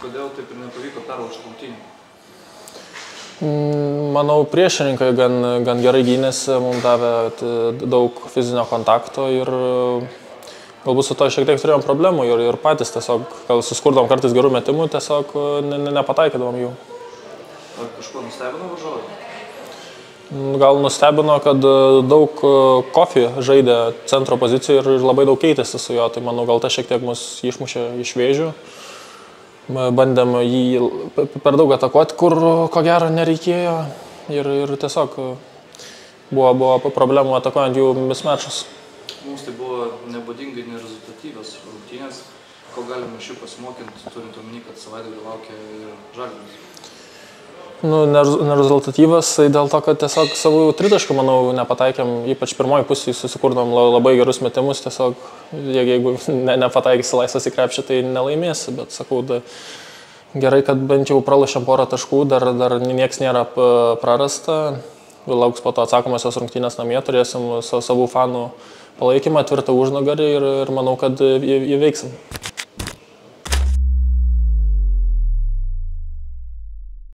kodėl taip ir nepavyko perlaužti rungtynių? Manau, priešininkai gan gerai gynėsi, mums davė daug fizinio kontakto ir galbūt su to šiek tiek turėjom problemų ir patys tiesiog, gal suskurdom kartais gerų metimų, tiesiog nepataikydavom jų. Ar kažkuo nustebino varžovai? Gal nustebino, kad daug Kofi žaidė centro pozicijoje ir labai daug keitėsi su juo, tai manau, gal ta šiek tiek mus išmušė iš vėžių. Bandėm jį per daug atakuoti, kur ko gero nereikėjo ir tiesiog buvo problemų atakuojant jų mismatchus. Mums tai buvo nebūdingai nerezultatyvios rungtynės. Ko galime iš jų pasimokinti, turint omeny, kad savaitgalį laukia ir Žalgiris? Nerezultatyvas dėl to, kad tiesiog savų tritaškų, manau, nepataikėm, ypač pirmoji pusėje susikurdom labai gerus metimus, tiesiog jeigu nepataikysi laisvas į krepšį, tai nelaimėsi, bet sakau, gerai, kad bent jau pralošėm porą taškų, dar nieks nėra prarasta, lauks po to atsakomosios rungtynės namie, turėsim savų fanų palaikymą, tvirtą užnugarį ir manau, kad įveiksim.